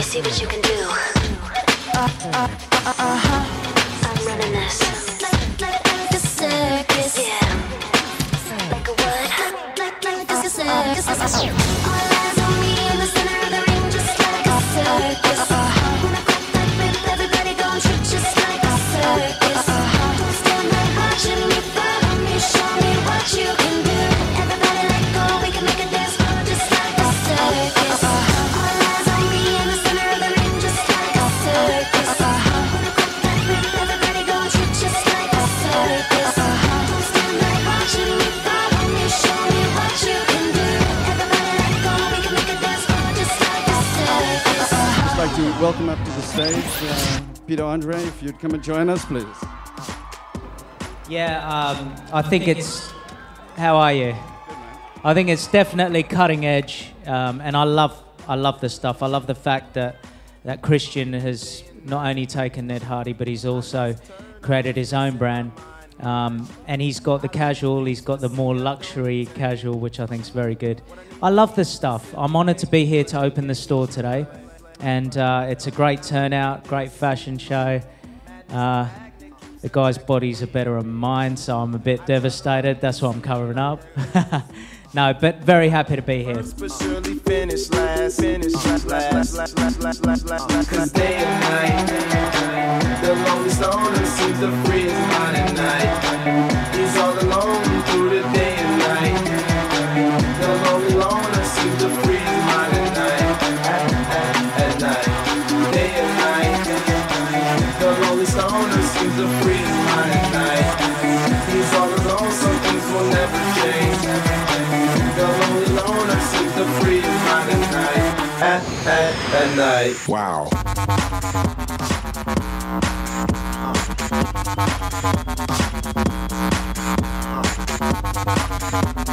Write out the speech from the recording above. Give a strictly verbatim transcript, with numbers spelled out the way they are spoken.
see what you can do. Uh, uh, uh, uh-huh. I'm running this. Like, like, like a circus. Yeah. Like a what? Like, like a circus. All eyes on me in the center of the ring, just like a circus. When I crack that whip, everybody gon' trip just like a circus. Don't stand there watching me, follow me, show me what you can do. Everybody let go, we can make a dance floor just like a circus. All eyes on me in the center of the ring, just like a circus. When I crack that whip, everybody gon' trip just like a circus. Don't stand there watching me, follow me, show me what you can do. Everybody let go, we can make a dance floor just like a circus. I'd like to welcome up to the stage uh, Peter Andre, if you'd come and join us, please. Yeah, um, I think it's... How are you? I think it's definitely cutting edge, um, and I love I love the stuff. I love the fact that, that Christian has not only taken Ned Hardy, but he's also created his own brand. Um, and he's got the casual, he's got the more luxury casual, which I think is very good. I love this stuff. I'm honoured to be here to open the store today. And uh, it's a great turnout, great fashion show. Uh, the guy's bodies are better than mine, so I'm a bit devastated. That's why I'm covering up. No, but very happy to be here. Surely finish last, finish last, last, last, last, last, last, last. Cause day and night, the loneliest owner seems to free his mind at night. He's all alone through the day and night. The lonely loner seems to free his mind at night, at, at, at night. Day and night, the loneliest owner seems to free his mind at night. He's all alone, some things will never change. The lonely loner seems to free his mind at night, at, at, at night. Wow. Uh, uh, uh.